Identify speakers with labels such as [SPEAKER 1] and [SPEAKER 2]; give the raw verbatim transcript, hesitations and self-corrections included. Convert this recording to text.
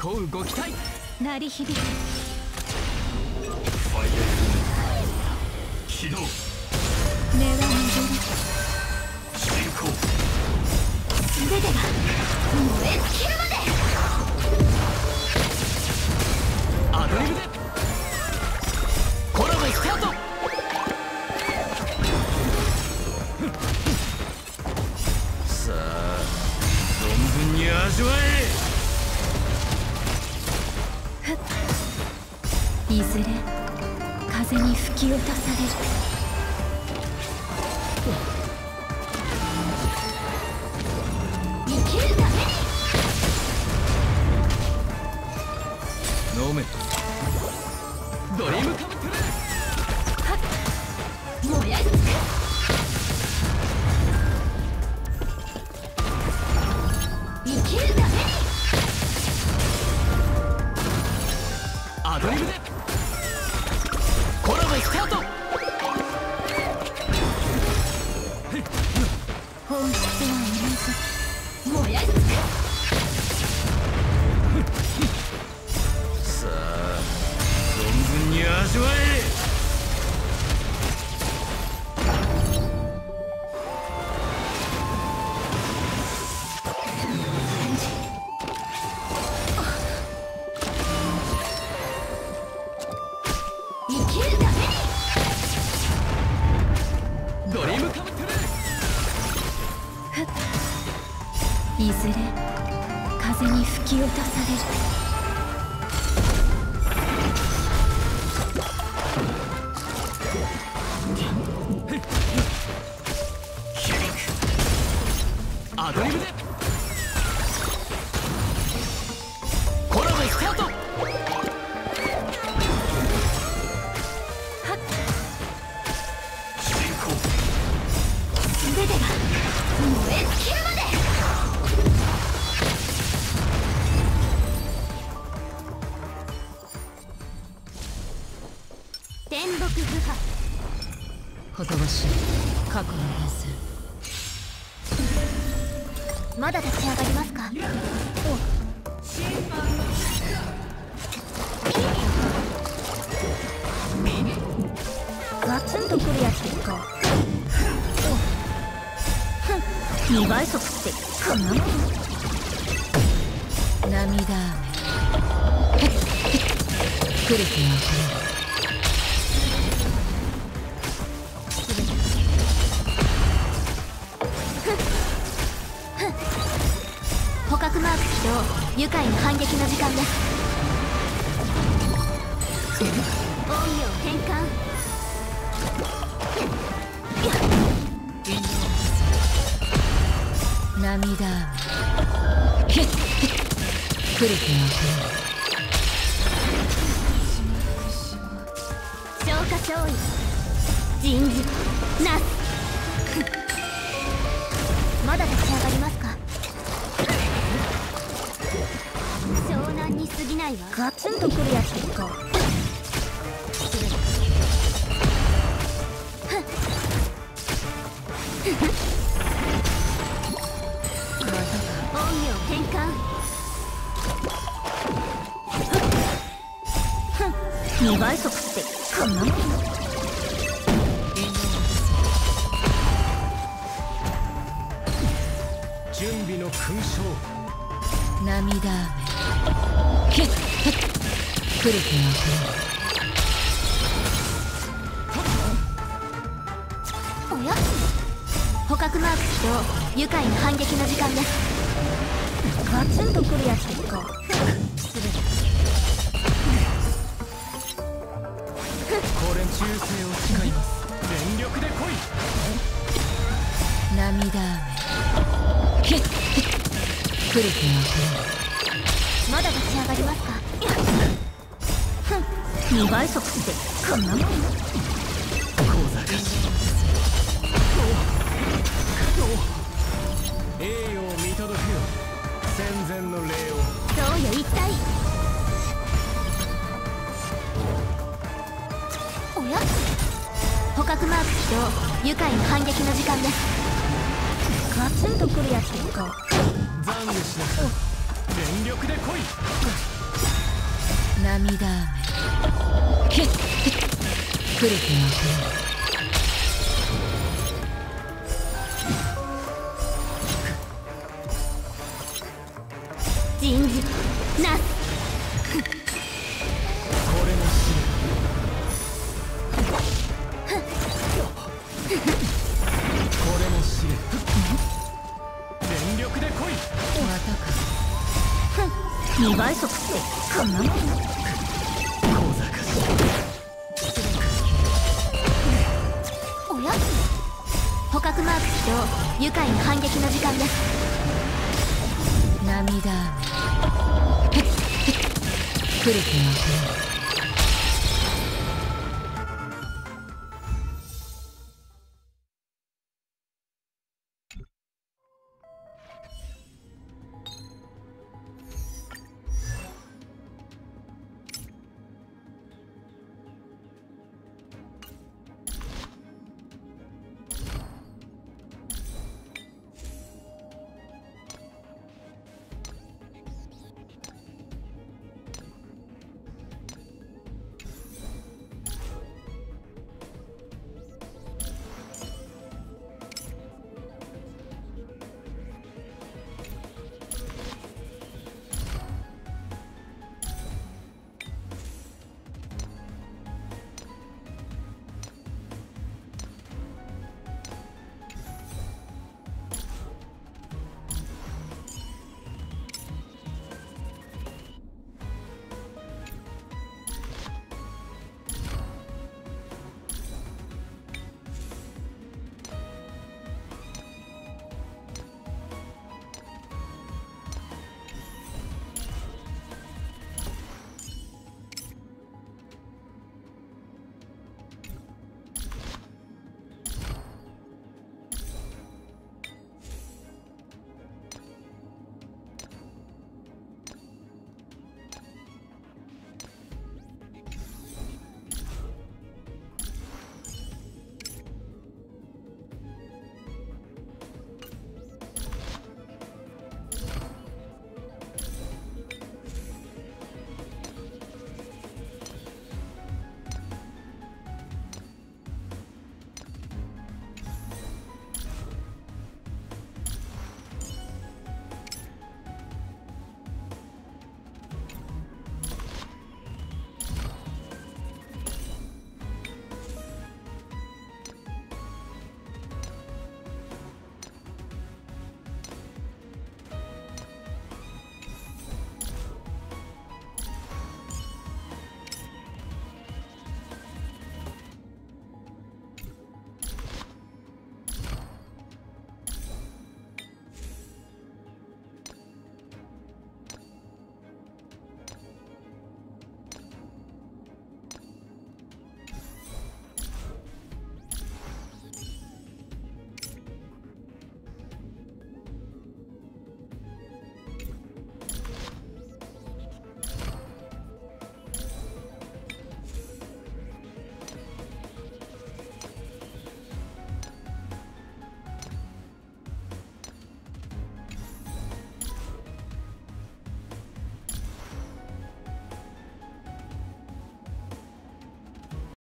[SPEAKER 1] こうご期待。
[SPEAKER 2] 鳴り響く。
[SPEAKER 1] ファイア起動。
[SPEAKER 2] 根は戻る。
[SPEAKER 1] 進行。
[SPEAKER 2] 全てが燃え尽きるまで。
[SPEAKER 1] アドリブでコラボスタート。さあ存分に味わえ。
[SPEAKER 2] いずれ風に吹き落とされる。生きるために
[SPEAKER 1] 飲めドリームカムトゥルー。
[SPEAKER 2] 燃やし尽く。生きるために
[SPEAKER 1] アドリブでコラボスタート。
[SPEAKER 2] 本質は同じ。燃やし尽く。
[SPEAKER 1] さあ存分に味わえ。
[SPEAKER 2] 生きるために
[SPEAKER 1] ドリームカムトゥルー。
[SPEAKER 2] いずれ風に吹き落とされる。
[SPEAKER 1] アドリブでコラボスタート。進行。
[SPEAKER 2] 全てが燃え尽きるまで。天木不破。
[SPEAKER 3] ほとばしい過去の連戦。
[SPEAKER 2] まだ立ち上がりますか。ガツンとくるやつですか。にばい速ってこんなもん。
[SPEAKER 3] 涙雨来る気が来る。
[SPEAKER 2] 捕獲マーク起動。愉快な反撃の時間です。陰陽変換。
[SPEAKER 3] 涙雨来る気が来る。
[SPEAKER 2] 消化勝利。人事なす。まだ立ち上がりますか。湘南に過ぎないわ。ガツンとくるやつですか。陰陽変換。にばい速ってこんなもん。
[SPEAKER 1] 準備の勲章。
[SPEAKER 3] 涙雨来る気が来る。
[SPEAKER 2] おや捕獲マーク起動。愉快な反撃の時間です。ガツンとくるやつですか。
[SPEAKER 1] これ忠誠を誓います。全力で来い。
[SPEAKER 3] 涙雨来る気が来る。
[SPEAKER 2] まだ立ち上がりますか。にばい速ってこんなもん。
[SPEAKER 1] 小賢しい。栄誉を見届けよ。戦前の礼を。
[SPEAKER 2] そうよ一体。おや捕獲マーク起動。愉快な反撃の時間です。ガツンとくるやつですか。
[SPEAKER 1] 懺悔しなさい。 全力で来い。
[SPEAKER 3] 涙雨ひっひっ来る気が来る。
[SPEAKER 2] 人事なす。
[SPEAKER 1] これも死ぬ。これも死ぬ。全力で来い。
[SPEAKER 3] またか。
[SPEAKER 2] にばい速ってこんなもん。
[SPEAKER 1] 小賢しい。
[SPEAKER 2] おや捕獲マーク起動。愉快な反撃の時間です。
[SPEAKER 3] 涙雨ひっひっ来る気が来る。